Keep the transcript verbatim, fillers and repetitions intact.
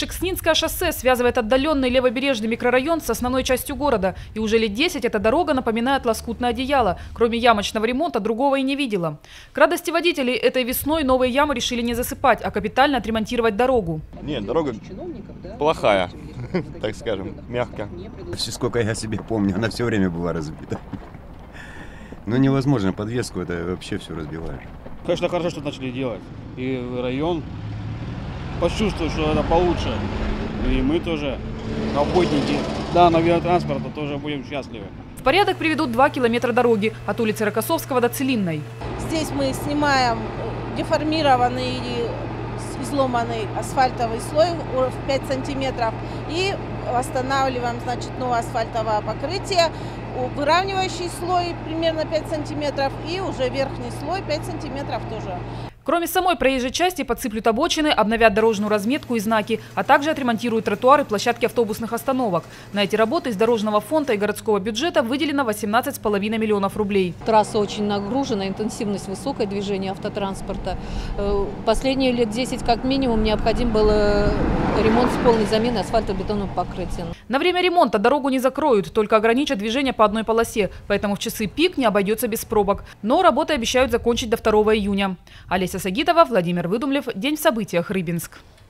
Шекснинское шоссе связывает отдаленный левобережный микрорайон с основной частью города. И уже лет десять эта дорога напоминает лоскутное одеяло. Кроме ямочного ремонта другого и не видела. К радости водителей, этой весной новые ямы решили не засыпать, а капитально отремонтировать дорогу. Нет, дорога плохая, так скажем, мягко. Сколько я себе помню, она все время была разбита. Но невозможно, подвеску это вообще все разбивает. Конечно, хорошо, что начали делать. И район почувствует, что это получше. И мы тоже, работники данного транспорта, тоже будем счастливы. В порядок приведут два километра дороги от улицы Рокоссовского до Целинной. Здесь мы снимаем деформированный и изломанный асфальтовый слой в пять сантиметров и восстанавливаем, значит, новое асфальтовое покрытие, выравнивающий слой примерно пять сантиметров и уже верхний слой пять сантиметров тоже. Кроме самой проезжей части подсыплют обочины, обновят дорожную разметку и знаки, а также отремонтируют тротуары и площадки автобусных остановок. На эти работы из дорожного фонда и городского бюджета выделено восемнадцать с половиной миллионов рублей. Трасса очень нагружена, интенсивность высокое движение автотранспорта. Последние лет десять как минимум необходим был ремонт с полной заменой асфальтобетонного покрытия. На время ремонта дорогу не закроют, только ограничат движение по одной полосе, поэтому в часы пик не обойдется без пробок. Но работы обещают закончить до второго июня. Олеся Сагитова, Владимир Выдумлев. День в событиях. Рыбинск.